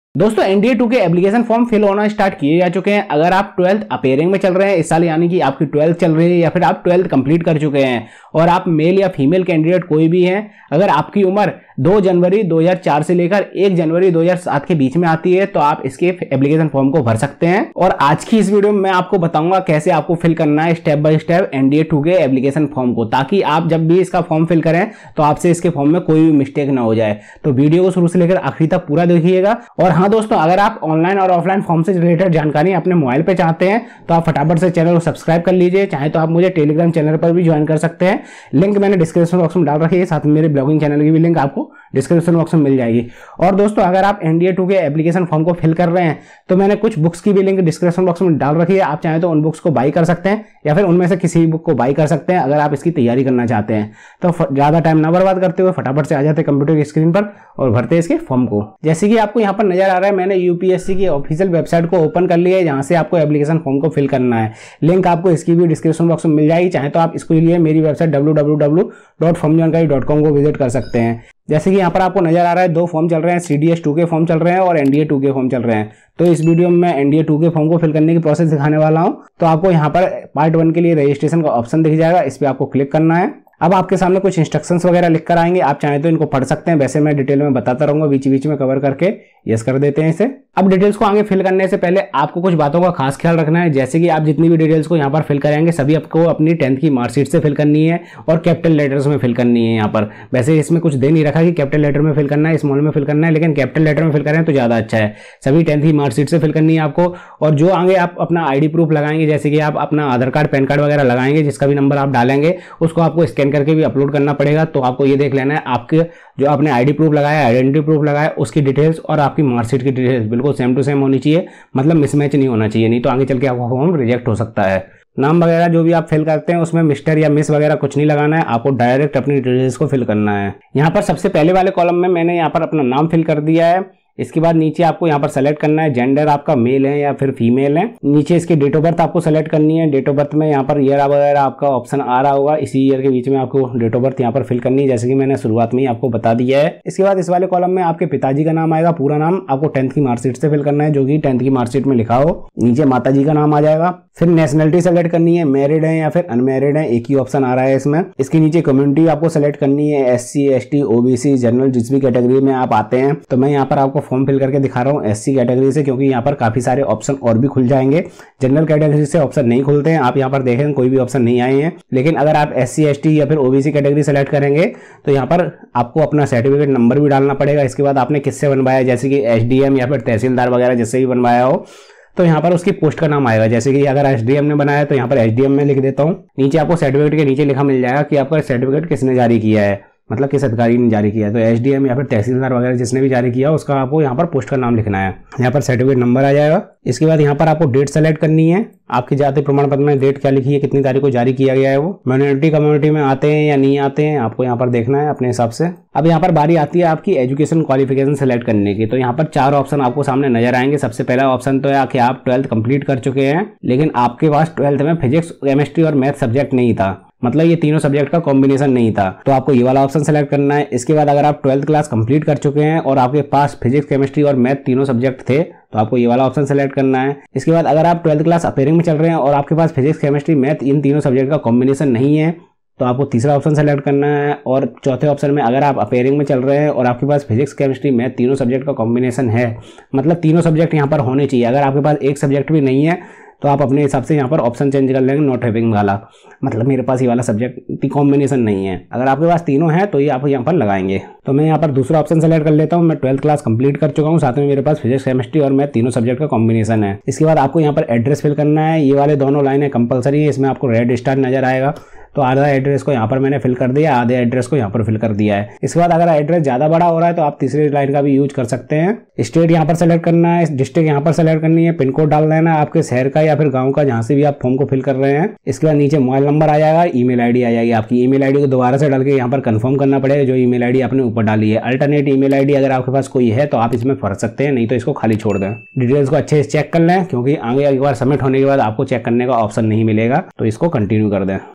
दोस्तों एनडीए 2 के application form fill होना स्टार्ट किए जा चुके हैं। अगर आप 12th अपेयरिंग में चल रहे हैं इस साल, यानी कि आपकी 12th चल रही है या फिर आप 12th कंप्लीट कर चुके हैं और आप मेल या फीमेल कैंडिडेट कोई भी हैं, अगर आपकी उम्र 2 जनवरी 2004 से लेकर 1 जनवरी 2007 के बीच में आती है तो आप इसके एप्लीकेशन फॉर्म को भर सकते हैं। और आज की इस वीडियो में मैं आपको बताऊंगा कैसे आपको फिल करना है स्टेप बाय स्टेप एनडीए 2 के एप्लीकेशन फॉर्म को, ताकि आप जब भी इसका फॉर्म फिल करें तो आपसे इसके फॉर्म में कोई भी मिस्टेक ना हो जाए। तो वीडियो को शुरू से लेकर आखिरी तक पूरा देखिएगा। और हाँ दोस्तों, अगर आप ऑनलाइन और ऑफलाइन फॉर्म से रिलेटेड जानकारी अपने मोबाइल पे चाहते हैं तो आप फटाफट से चैनल को सब्सक्राइब कर लीजिए। चाहे तो आप मुझे टेलीग्राम चैनल पर भी ज्वाइन कर सकते हैं, लिंक मैंने डिस्क्रिप्शन बॉक्स में डाल रखी है। साथ में मेरे ब्लॉगिंग चैनल की भी लिंक आपको डिस्क्रिप्शन बॉक्स में मिल जाएगी। और दोस्तों, अगर आप एनडीए 2 के एप्लीकेशन फॉर्म को फिल कर रहे हैं तो मैंने कुछ बुक्स की भी लिंक डिस्क्रिप्शन बॉक्स में डाल रखी है। आप चाहें तो उन बुक्स को बाई कर सकते हैं या फिर उनमें से किसी भी बुक को बाई कर सकते हैं अगर आप इसकी तैयारी करना चाहते हैं। तो ज्यादा टाइम ना बर्बाद करते हुए फटाफट से आ जाते हैं कंप्यूटर की स्क्रीन पर और भरते हैं इसके फॉर्म को। जैसे कि आपको यहाँ पर नजर आ रहा है, मैंने यूपीएससी की ऑफिशियल वेबसाइट को ओपन कर लिया है जहां से आपको एप्लीकेशन फॉर्म को फिल करना है। लिंक आपको इसकी भी डिस्क्रिप्शन बॉक्स में मिल जाएगी। चाहे तो आप इसके लिए मेरी वेबसाइट www.formjanकारी.com को विजिट कर सकते हैं। जैसे कि यहाँ पर आपको नजर आ रहा है 2 फॉर्म चल रहे हैं, CDS 2 के फॉर्म चल रहे हैं और एनडीए 2 के फॉर्म चल रहे हैं। तो इस वीडियो में मैं एनडीए 2 के फॉर्म को फिल करने की प्रोसेस दिखाने वाला हूँ। तो आपको यहाँ पर पार्ट 1 के लिए रजिस्ट्रेशन का ऑप्शन दिख जाएगा, इस पर आपको क्लिक करना है। अब आपके सामने कुछ इंस्ट्रक्शंस वगैरह लिख कर आएंगे, आप चाहें तो इनको पढ़ सकते हैं। वैसे मैं डिटेल में बताता रहूंगा, बीच बीच में कवर करके यस कर देते हैं इसे। अब डिटेल्स को आगे फिल करने से पहले आपको कुछ बातों का खास ख्याल रखना है। जैसे कि आप जितनी भी डिटेल्स को यहाँ पर फिल करेंगे सभी आपको अपनी 10th की मार्कशीट से फिल करनी है और कैपिटल लेटर्स में फिल करनी है। यहाँ पर वैसे इसमें कुछ दे नहीं रखा कि कैपिटल लेटर में फिल करना है, स्मॉल में फिल करना है, लेकिन कैपिटल लेटर में फिल करें तो ज्यादा अच्छा है। सभी 10th की मार्कशीट से फिल करनी है आपको। और जो आगे आप अपना आईडी प्रूफ लगाएंगे, जैसे कि आप अपना आधार कार्ड, पैन कार्ड वगैरह लगाएंगे, जिसका भी नंबर आप डालेंगे उसको आपको स्कैन करके भी अपलोड करना पड़ेगा। तो आपको ये देख लेना है आपके जो आपने आईडी प्रूफ लगाया, आइडेंटिटी प्रूफ लगाया, उसकी डिटेल्स और आपकी मार्कशीट की डिटेल्स बिल्कुल सेम टू सेम होनी चाहिए, मतलब मिसमैच नहीं होना चाहिए, नहीं तो आगे चल के आपका फॉर्म रिजेक्ट हो सकता है। नाम वगैरह जो भी आप फिल करते हैं उसमें मिस्टर या मिस वगैरह कुछ नहीं लगाना है, आपको डायरेक्ट अपनी डिटेल्स को फिल करना है। यहाँ पर सबसे पहले वाले कॉलम में मैंने यहाँ पर अपना नाम फिल कर दिया है। इसके बाद नीचे आपको यहाँ पर सेलेक्ट करना है जेंडर, आपका मेल है या फिर फीमेल है। नीचे इसकी डेट ऑफ बर्थ आपको सेलेक्ट करनी है। डेट ऑफ बर्थ में यहाँ पर ईयर वगैरह आपका ऑप्शन आ रहा होगा, इसी ईयर के बीच में आपको डेट ऑफ बर्थ यहाँ पर फिल करनी है, जैसे कि मैंने शुरुआत में ही आपको बता दिया है। इसके बाद इस वाले कॉलम में आपके पिताजी का नाम आएगा, पूरा नाम आपको 10th की मार्कशीट से फिल करना है, जो कि 10th की मार्कशीट में लिखा हो। नीचे माता जी का नाम आ जाएगा। फिर नेशनलिटी सेलेक्ट करनी है, मैरिड है या फिर अनमैरिड है, एक ही ऑप्शन आ रहा है इसमें। इसके नीचे कम्युनिटी आपको सेलेक्ट करनी है, SC ST OBC जनरल, जिस भी कैटेगरी में आप आते हैं। तो मैं यहाँ पर आपको फॉर्म फिल करके दिखा रहा हूँ SC कैटेगरी से, क्योंकि यहाँ पर काफी सारे ऑप्शन और भी खुल जाएंगे। जनरल कैटेगरी से ऑप्शन नहीं खुलते हैं, आप यहाँ पर देखें कोई भी ऑप्शन नहीं आए हैं। लेकिन अगर आप SC ST या फिर OBC कैटेगरी सेलेक्ट करेंगे तो यहाँ पर आपको अपना सर्टिफिकेट नंबर भी डालना पड़ेगा। इसके बाद आपने किससे बनवाया, जैसे कि SDM या फिर तहसीलदार वगैरह जिससे भी बनवाया हो, तो यहाँ पर उसकी पोस्ट का नाम आएगा। जैसे कि अगर SDM ने बनाया तो यहाँ पर SDM में लिख देता हूँ। नीचे आपको सर्टिफिकेट के नीचे लिखा मिल जाएगा कि आपका सर्टिफिकेट किसने जारी किया है, मतलब किस अधिकारी ने जारी किया है। तो SDM या फिर तहसीलदार वगैरह जिसने भी जारी किया उसका आपको यहाँ पर पोस्ट का नाम लिखना है। यहाँ पर सर्टिफिकेट नंबर आ जाएगा। इसके बाद यहाँ पर आपको डेट सेलेक्ट करनी है, आपकी जाति प्रमाण पत्र में डेट क्या लिखी है, कितनी तारीख को जारी किया गया है वो। माइनॉरिटी कम्युनिटी में आते हैं या नहीं आते हैं आपको यहाँ पर देखना है अपने हिसाब से। अब यहाँ पर बारी आती है आपकी एजुकेशन क्वालिफिकेशन सेलेक्ट करने की। तो यहाँ पर 4 ऑप्शन आपको सामने नजर आएंगे। सबसे पहला ऑप्शन तो है कि आप 12th कंप्लीट कर चुके हैं, लेकिन आपके पास 12th में फिजिक्स, केमिस्ट्री और मैथ सब्जेक्ट नहीं था, मतलब ये तीनों सब्जेक्ट का कॉम्बिनेशन नहीं था, तो आपको ये वाला ऑप्शन सेलेक्ट करना है। इसके बाद अगर आप 12th क्लास कंप्लीट कर चुके हैं और आपके पास फिजिक्स, केमिस्ट्री और मैथ तीनों सब्जेक्ट थे तो आपको ये वाला ऑप्शन सेलेक्ट करना है। इसके बाद अगर आप 12th क्लास अपेयरिंग में चल रहे हैं और आपके पास फिजिक्स, केमिस्ट्री, मैथ इन तीनों सब्जेक्ट का कॉम्बिनेशन नहीं है तो आपको तीसरा ऑप्शन सेलेक्ट करना है। और चौथे ऑप्शन में अगर आप अपेयरिंग में चल रहे हैं और आपके पास फिजिक्स, केमिस्ट्री, मैथ तीनों सब्जेक्ट का कॉम्बिनेशन है, मतलब तीनों सब्जेक्ट यहाँ पर होने चाहिए। अगर आपके पास एक सब्जेक्ट भी नहीं है तो आप अपने हिसाब से यहाँ पर ऑप्शन चेंज कर लेंगे, नॉट हैविंग वाला, मतलब मेरे पास ये वाला सब्जेक्ट कॉम्बिनेशन नहीं है। अगर आपके पास तीनों है तो ये आप यहाँ पर लगाएंगे। तो मैं यहाँ पर दूसरा ऑप्शन सेलेक्ट कर लेता हूँ। मैं 12th क्लास कंप्लीट कर चुका हूँ, साथ में मेरे पास फिजिक्स, केमिस्ट्री और मैथ तीनों सब्जेक्ट का कॉम्बिनेशन है। इसके बाद आपको यहाँ पर एड्रेस फिल करना है। ये वाले दोनों लाइनें कंपलसरी है, इसमें आपको रेड स्टार नजर आएगा। तो आधा एड्रेस को यहाँ पर मैंने फिल कर दिया, आधे एड्रेस को यहाँ पर फिल कर दिया है। इसके बाद अगर एड्रेस ज्यादा बड़ा हो रहा है तो आप तीसरी लाइन का भी यूज कर सकते हैं। स्टेट यहाँ पर सेलेक्ट करना है, डिस्ट्रिक्ट यहाँ पर सेलेक्ट करनी है, पिन कोड डाल देना है आपके शहर का या फिर गांव का, जहां से भी आप फॉर्म को फिल कर रहे हैं। इसके बाद नीचे मोबाइल नंबर आ जाएगा, ईमेल आईडी आ जाएगी। आपकी ईमेल आईडी को दोबारा से डाल के यहाँ पर कंफर्म करना पड़ेगा जो ईमेल आईडी आपने ऊपर डाली है। अल्टरनेट ईमेल आईडी अगर आपके पास कोई है तो आप इसमें भर सकते हैं, नहीं तो इसको खाली छोड़ दें। डिटेल्स को अच्छे से चेक कर लें, क्योंकि आगे एक बार सबमिट होने के बाद आपको चेक करने का ऑप्शन नहीं मिलेगा, तो इसको कंटिन्यू कर दें। अब इसमें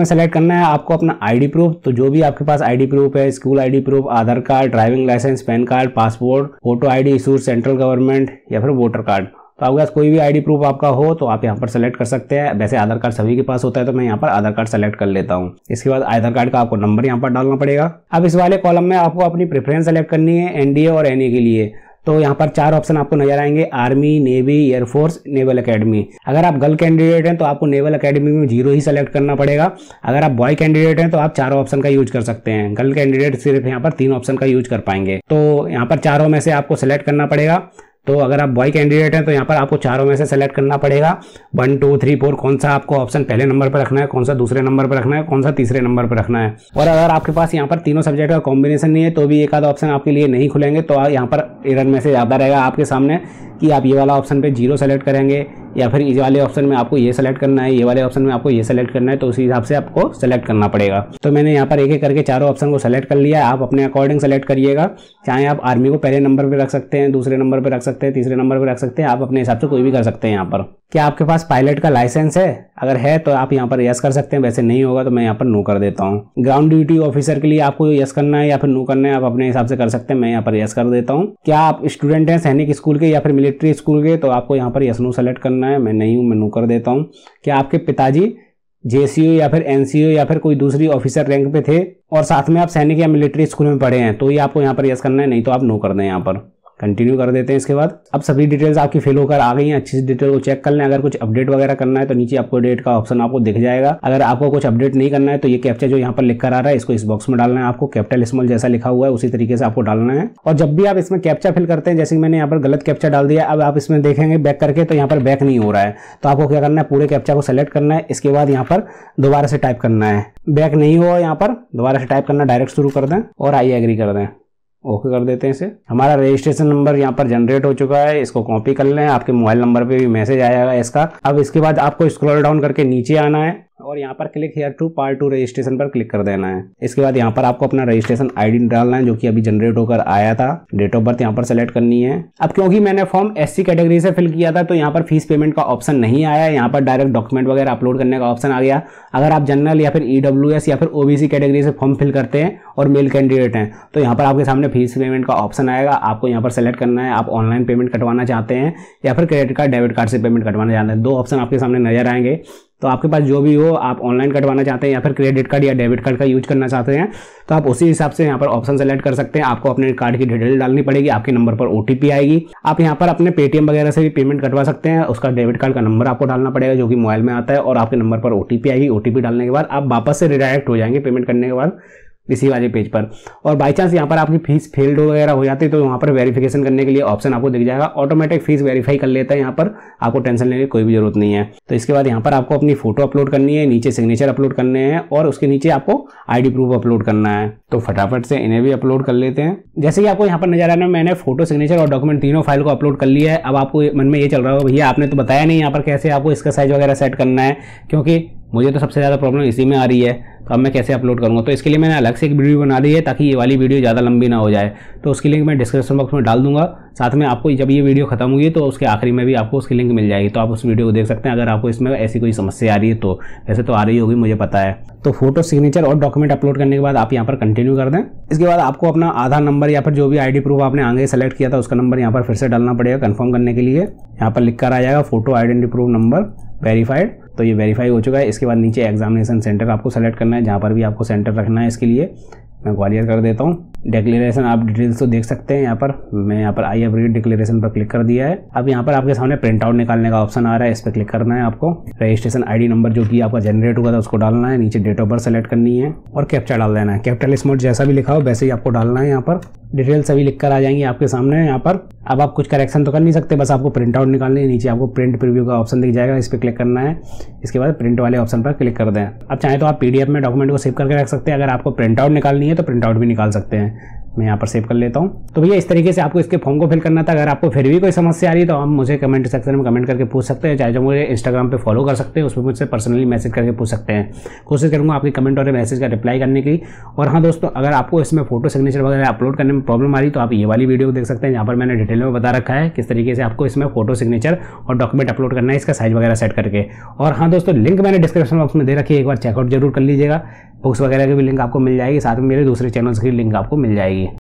सेलेक्ट करना है आपको अपना आईडी प्रूफ। तो जो भी आपके पास आईडी प्रूफ है, school ID proof, Aadhaar card, driving licence, PAN card, passport, photo ID issued central government या फिर वोटर कार्ड, तो आपके पास कोई भी आईडी प्रूफ आपका हो तो आप यहाँ पर सेलेक्ट कर सकते हैं। वैसे आधार कार्ड सभी के पास होता है तो मैं यहाँ पर आधार कार्ड सेलेक्ट कर लेता हूँ। इसके बाद आधार कार्ड का आपको नंबर यहाँ पर डालना पड़ेगा। अब इस वाले कॉलम में आपको अपनी प्रेफरेंस सेलेक्ट करनी है एनडीए और एनए के लिए। तो यहाँ पर 4 ऑप्शन आपको नजर आएंगे, army, navy, air force, naval academy. अगर आप गर्ल कैंडिडेट हैं तो आपको नेवल एकेडमी में 0 ही सेलेक्ट करना पड़ेगा। अगर आप बॉय कैंडिडेट हैं तो आप 4 ऑप्शन का यूज कर सकते हैं। गर्ल कैंडिडेट सिर्फ यहाँ पर 3 ऑप्शन का यूज कर पाएंगे। तो यहाँ पर 4 में से आपको सेलेक्ट करना पड़ेगा। तो अगर आप बॉय कैंडिडेट हैं तो यहाँ पर आपको 4 में से सेलेक्ट करना पड़ेगा 1, 2, 3, 4 कौन सा आपको ऑप्शन पहले नंबर पर रखना है, कौन सा दूसरे नंबर पर रखना है, कौन सा तीसरे नंबर पर रखना है। और अगर आपके पास यहाँ पर तीनों सब्जेक्ट का कॉम्बिनेशन नहीं है तो भी एक आधा ऑप्शन आपके लिए नहीं खुलेंगे। तो यहाँ पर एरर मैसेज आता रहेगा आपके सामने कि आप ये वाला ऑप्शन पे 0 सेलेक्ट करेंगे या फिर इस वाले ऑप्शन में आपको ये सेलेक्ट करना है, ये वाले ऑप्शन में आपको ये सेलेक्ट करना है। तो उसी हिसाब से आपको सेलेक्ट करना पड़ेगा। तो मैंने यहाँ पर एक एक करके 4 ऑप्शन को सेलेक्ट कर लिया। आप अपने अकॉर्डिंग सेलेक्ट करिएगा। चाहे आप आर्मी को पहले नंबर पर रख सकते हैं, दूसरे नंबर पर रख सकते हैं, तीसरे नंबर पर रख सकते हैं। आप अपने हिसाब से कोई भी कर सकते हैं। यहाँ पर क्या आपके पास पायलट का लाइसेंस है? अगर है तो आप यहाँ पर यस कर सकते हैं, वैसे नहीं होगा तो मैं यहाँ पर नो कर देता हूँ। ग्राउंड ड्यूटी ऑफिसर के लिए आपको यस करना है या फिर नो करना है, आप अपने हिसाब से कर सकते हैं। मैं यहाँ पर यस कर देता हूँ। क्या आप स्टूडेंट हैं सैनिक स्कूल के या फिर मिलिट्री स्कूल के, तो आपको यहाँ पर यस नो सेलेक्ट करना है। मैं नहीं हूँ, मैं नो कर देता हूँ। क्या आपके पिताजी जेसीओ या फिर एनसीओ या फिर कोई दूसरी ऑफिसर रैंक पे थे और साथ में आप सैनिक या मिलिट्री स्कूल में पढ़े हैं, तो ये आपको यहाँ पर यस करना है, नहीं तो आप नो कर दें। यहाँ पर कंटिन्यू कर देते हैं। इसके बाद अब सभी डिटेल्स आपकी फिल होकर आ गई हैं। अच्छी से डिटेल को चेक कर लें। अगर कुछ अपडेट वगैरह करना है तो नीचे आपको डेट का ऑप्शन आपको दिख जाएगा। अगर आपको कुछ अपडेट नहीं करना है तो ये कैप्चा जो यहाँ पर लिख कर आ रहा है इसको इस बॉक्स में डालना है। आपको कैपिटल स्मॉल जैसा लिखा हुआ है उसी तरीके से आपको डालना है। और जब भी आप इसमें कैप्चा फिल करते हैं, जैसे कि मैंने यहाँ पर गलत कैप्चा डाल दिया, अब आप इसमें देखेंगे बैक करके तो यहाँ पर बैक नहीं हो रहा है। तो आपको क्या करना है, पूरे कैप्चा को सेलेक्ट करना है। इसके बाद यहाँ पर दोबारा से टाइप करना है। बैक नहीं हुआ यहाँ पर दोबारा से टाइप करना, डायरेक्ट शुरू कर दें और आई एग्री कर दें। ओके कर देते हैं इसे। हमारा रजिस्ट्रेशन नंबर यहाँ पर जनरेट हो चुका है। इसको कॉपी कर लें। आपके मोबाइल नंबर पे भी मैसेज आएगा इसका। अब इसके बाद आपको स्क्रॉल डाउन करके नीचे आना है और यहाँ पर click here to part 2 registration पर क्लिक कर देना है। इसके बाद यहाँ पर आपको अपना रजिस्ट्रेशन आईडी डालना है जो कि अभी जनरेट होकर आया था। डेट ऑफ बर्थ यहाँ पर सेलेक्ट करनी है। अब क्योंकि मैंने फॉर्म एससी कैटेगरी से फिल किया था तो यहाँ पर फीस पेमेंट का ऑप्शन नहीं आया। यहाँ पर डायरेक्ट डॉक्यूमेंट वगैरह अपलोड करने का ऑप्शन आ गया। अगर आप जनरल या फिर ईडब्ल्यूएस या फिर ओबीसी कैटेगरी से फॉर्म फिल करते हैं और मेल कैंडिडेट हैं तो यहाँ पर आपके सामने फीस पेमेंट का ऑप्शन आएगा। आपको यहाँ पर सेलेक्ट करना है आप ऑनलाइन पेमेंट कटवाना चाहते हैं या फिर क्रेडिट कार्ड डेबिट कार्ड से पेमेंट कटवाना चाहते हैं। 2 ऑप्शन आपके सामने नजर आएंगे। तो आपके पास जो भी हो, आप ऑनलाइन कटवाना चाहते हैं या फिर क्रेडिट कार्ड या डेबिट कार्ड का यूज करना चाहते हैं तो आप उसी हिसाब से यहाँ पर ऑप्शन सेलेक्ट कर सकते हैं। आपको अपने कार्ड की डिटेल डालनी पड़ेगी। आपके नंबर पर ओटीपी आएगी। आप यहाँ पर अपने पेटीएम वगैरह से भी पेमेंट कटवा सकते हैं। उसका डेबिट कार्ड का नंबर आपको डालना पड़ेगा जो कि मोबाइल में आता है और आपके नंबर पर ओटीपी आएगी। ओटीपी डालने के बाद आप वापस से रिडायरेक्ट हो जाएंगे पेमेंट करने के बाद इसी वाले पेज पर। और बाई चांस यहाँ पर आपकी फीस फेल्ड वगैरह हो जाती है तो वहाँ पर वेरिफिकेशन करने के लिए ऑप्शन आपको दिख जाएगा। ऑटोमेटिक फीस वेरीफाई कर लेता है। यहाँ पर आपको टेंशन लेने की कोई भी जरूरत नहीं है। तो इसके बाद यहाँ पर आपको अपनी फोटो अपलोड करनी है, नीचे सिग्नेचर अपलोड करने हैं और उसके नीचे आपको आईडी प्रूफ अपलोड करना है। तो फटाफट से इन्हें भी अपलोड कर लेते हैं। जैसे कि आपको यहाँ पर नजर आ रहा है मैंने फोटो, सिग्नेचर और डॉक्यूमेंट तीनों फाइल को अपलोड कर लिया है। अब आपको मन में ये चल रहा होगा भैया आपने तो बताया नहीं यहाँ पर कैसे आपको इसका साइज वगैरह सेट करना है, क्योंकि मुझे तो सबसे ज़्यादा प्रॉब्लम इसी में आ रही है। तो अब मैं कैसे अपलोड करूँगा, तो इसके लिए मैंने अलग से एक वीडियो बना दी है ताकि ये वाली वीडियो ज़्यादा लंबी ना हो जाए। तो उसकी लिंक मैं डिस्क्रिप्शन बॉक्स में डाल दूंगा। साथ में आपको जब ये वीडियो खत्म होगी तो उसके आखिरी में भी आपको उसकी लिंक मिल जाएगी। तो आप उस वीडियो को देख सकते हैं अगर आपको इसमें ऐसी कोई समस्या आ रही है तो। वैसे तो आ रही होगी मुझे पता है। तो फोटो, सिग्नेचर और डॉक्यूमेंट अपलोड करने के बाद आप यहाँ पर कंटिन्यू कर दें। इसके बाद आपको अपना आधार नंबर या फिर जो भी आईडी प्रूफ आपने आगे सेलेक्ट किया था उसका नंबर यहाँ पर फिर से डालना पड़ेगा कंफर्म करने के लिए। यहाँ पर लिख कर आ जाएगा photo identity proof number verified. तो ये वेरीफाई हो चुका है। इसके बाद नीचे एग्जामिनेशन सेंटर आपको सेलेक्ट करना है, जहाँ पर भी आपको सेंटर रखना है। इसके लिए मैं ग्वालियर कर देता हूँ। डिक्लेरेशन आप डिटेल्स तो देख सकते हैं। यहाँ पर मैं यहाँ पर आई हैव रीड डिक्लेरेशन पर क्लिक कर दिया है। अब यहाँ पर आपके सामने प्रिंट आउट निकालने का ऑप्शन आ रहा है, इस पर क्लिक करना है। आपको रजिस्ट्रेशन आईडी नंबर जो कि आपका जनरेट हुआ था उसको डालना है। नीचे डेट ऑफ बर्थ सेलेक्ट करनी है और कैप्चा डाल देना है। कैपिटल स्मॉल जैसा भी लिखा हो वैसे ही आपको डालना है। यहाँ पर डिटेल सभी लिख कर आ जाएंगी आपके सामने। यहाँ पर अब आप कुछ करेक्शन तो कर नहीं सकते, बस आपको प्रिंट आउट निकालनी है। नीचे आपको प्रिंट प्रीव्यू का ऑप्शन दिख जाएगा, इस पर क्लिक करना है। इसके बाद प्रिंट वाले ऑप्शन पर क्लिक कर दें। अब चाहे तो आप पीडीएफ में डॉक्यूमेंट को सेव करके रख सकते हैं। अगर आपको प्रिंट आउट निकालनी है तो प्रिंट आउट भी निकाल सकते हैं। मैं यहाँ पर सेव कर लेता हूँ। तो भैया इस तरीके से आपको इसके फॉर्म को फिल करना था। अगर आपको फिर भी कोई समस्या आ रही है तो आप मुझे कमेंट सेक्शन में कमेंट करके पूछ सकते हैं, चाहे जो मुझे इंस्टाग्राम पे फॉलो कर सकते हैं, उसमें मुझसे पर्सनली मैसेज करके पूछ सकते हैं। कोशिश करूँगा आपके कमेंट और मैसेज का रिप्लाई करने की। और हाँ दोस्तों, अगर आपको इसमें फोटो सिग्नेचर वगैरह अपलोड करने में प्रॉब्लम आ रही तो आप ये वाली वीडियो देख सकते हैं, जहाँ पर मैंने डिटेल में बता रखा है किस तरीके से आपको इसमें फोटो सिग्नेचर और डॉक्यूमेंट अपलोड करना है, इसका साइज वगैरह सेट करके। और हाँ दोस्तों, लिंक मैंने डिस्क्रिप्शन बॉक्स में दे रखी है, एक बार चेकआउट जरूर कर लीजिएगा। बुक्स वगैरह की भी लिंक आपको मिल जाएगी, साथ में मेरे दूसरे चैनल्स की लिंक आपको मिल जाएगी।